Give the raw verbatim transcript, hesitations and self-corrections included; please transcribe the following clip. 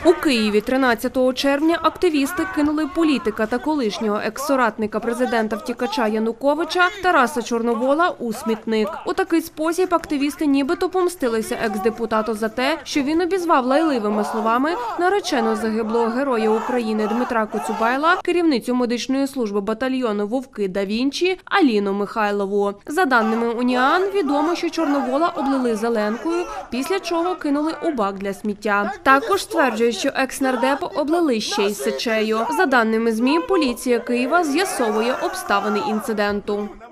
У Києві тринадцятого червня активісти кинули політика та колишнього екс-соратника президента-втікача Януковича Тараса Чорновола у смітник. У такий спосіб активісти нібито помстилися екс-депутату за те, що він обізвав лайливими словами наречену загиблого героя України Дмитра Коцюбайла, керівницю медичної служби батальйону «Вовки да Вінчі» Аліну Михайлову. За даними УНІАН, відомо, що Чорновола облили зеленкою, після чого кинули у бак для сміття. Також стверджують, що екс-нардепа облили ще й сечею. За даними ЗМІ, поліція Києва з'ясовує обставини інциденту.